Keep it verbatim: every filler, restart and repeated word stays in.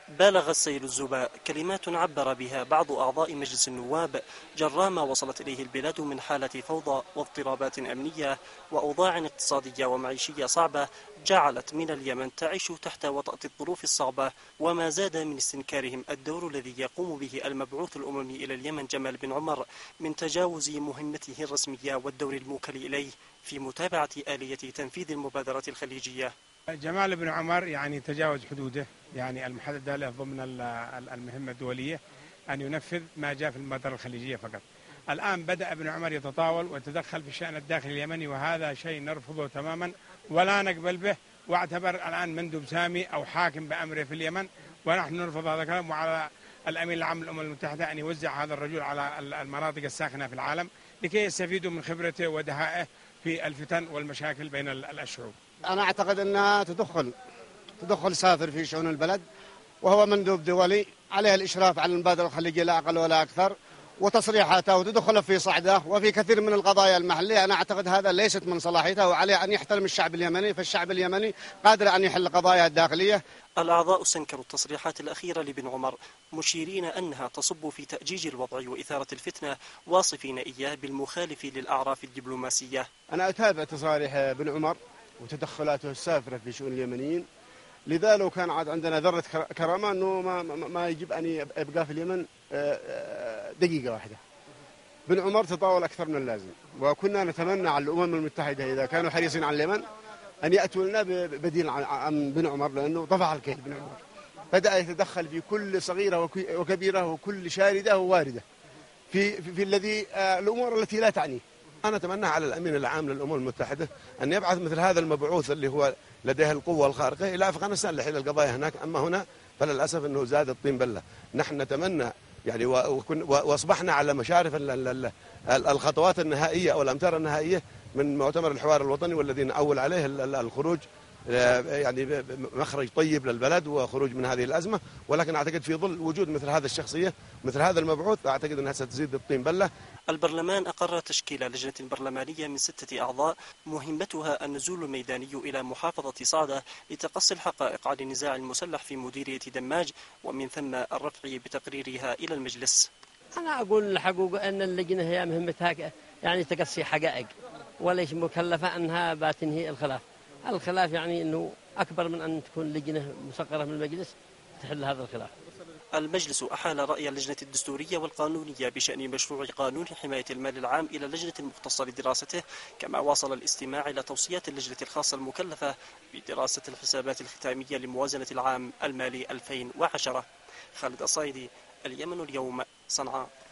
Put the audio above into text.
بالغ السيل الزباء، كلمات عبر بها بعض أعضاء مجلس النواب جراء ما وصلت إليه البلاد من حالة فوضى واضطرابات أمنية وأوضاع اقتصادية ومعيشية صعبة جعلت من اليمن تعيش تحت وطأة الظروف الصعبة، وما زاد من استنكارهم الدور الذي يقوم به المبعوث الأممي إلى اليمن جمال بن عمر من تجاوز مهمته الرسمية والدور الموكل إليه في متابعة آلية تنفيذ المبادرة الخليجية. جمال بن عمر يعني تجاوز حدوده، يعني المحددة له ضمن المهمة الدولية أن ينفذ ما جاء في المبادرة الخليجية فقط. الآن بدأ ابن عمر يتطاول ويتدخل في الشأن الداخلي اليمني، وهذا شيء نرفضه تماما ولا نقبل به، واعتبر الآن مندوب سامي أو حاكم بأمره في اليمن، ونحن نرفض هذا الكلام. وعلى الأمين العام للأمم المتحدة أن يوزع هذا الرجل على المناطق الساخنة في العالم لكي يستفيدوا من خبرته ودهائه في الفتن والمشاكل بين الشعوب. أنا أعتقد أنها تدخل تدخل سافر في شؤون البلد، وهو مندوب دولي عليه الإشراف على المبادرة الخليجية لا أقل ولا أكثر، وتصريحاته وتدخل في صعده وفي كثير من القضايا المحلية. أنا أعتقد هذا ليست من صلاحيته، وعليه أن يحترم الشعب اليمني، فالشعب اليمني قادر أن يحل قضايا الداخلية. الأعضاء استنكروا التصريحات الأخيرة لبن عمر مشيرين أنها تصب في تأجيج الوضع وإثارة الفتنة، واصفين إياه بالمخالف للأعراف الدبلوماسية. أنا أتابع تصاريح بن عمر وتدخلاته السافرة في شؤون اليمنيين، لذا لو كان عاد عندنا ذرة كرامة أنه ما, ما يجب أن يبقى في اليمن دقيقة واحدة. بن عمر تطاول أكثر من اللازم، وكنا نتمنى على الأمم المتحدة إذا كانوا حريصين على اليمن أن يأتوا لنا ببديل عن بن عمر، لأنه طفح الكيل. بن عمر بدأ يتدخل في كل صغيرة وكبيرة وكل شاردة وواردة في, في, في الذي الأمور التي لا تعنيه. أنا أتمنى على الأمين العام للأمم المتحدة أن يبعث مثل هذا المبعوث اللي هو لديه القوة الخارقة إلى أفغانستان لحل القضايا هناك، أما هنا فللأسف أنه زاد الطين بلة. نحن نتمنى يعني وأصبحنا على مشارف الخطوات النهائية أو الأمتار النهائية من مؤتمر الحوار الوطني، والذي نأول عليه الخروج يعني مخرج طيب للبلد وخروج من هذه الأزمة. ولكن أعتقد في ظل وجود مثل هذا الشخصية مثل هذا المبعوث أعتقد أنها ستزيد الطين بلة. البرلمان أقر تشكيل لجنة برلمانية من ستة أعضاء مهمتها النزول الميداني إلى محافظة صعدة لتقصي الحقائق عن النزاع المسلح في مديرية دماج، ومن ثم الرفع بتقريرها إلى المجلس. أنا أقول الحقيقة أن اللجنة هي مهمتها يعني تقصي حقائق، وليس مكلفة أنها بتنهي الخلاف. الخلاف يعني أنه أكبر من أن تكون لجنة مسقرة من المجلس تحل هذا الخلاف. المجلس أحال رأي اللجنة الدستورية والقانونية بشأن مشروع قانون حماية المال العام إلى اللجنة المختصة لدراسته، كما واصل الاستماع إلى توصيات اللجنة الخاصة المكلفة بدراسة الحسابات الختامية لموازنة العام المالي ألفين وعشرة. خالد الصايدي، اليمن اليوم، صنعاء.